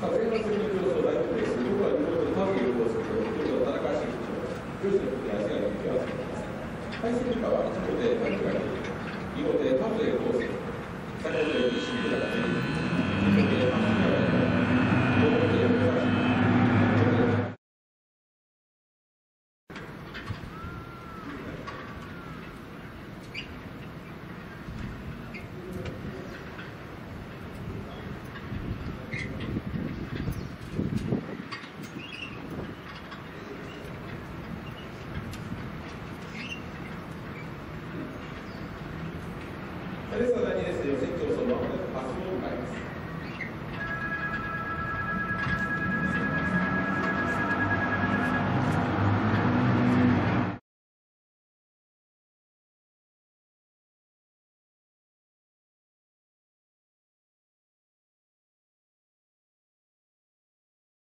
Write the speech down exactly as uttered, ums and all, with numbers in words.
前半戦の競争大丈夫です。僕は多分有効すると、ちょっと田中氏、女子の組み合わせができます。対戦以下は、いち号でタップができる。に号でタップでコース。さん号でシングルができる。に号でタップができる。ご号で難しい。ですので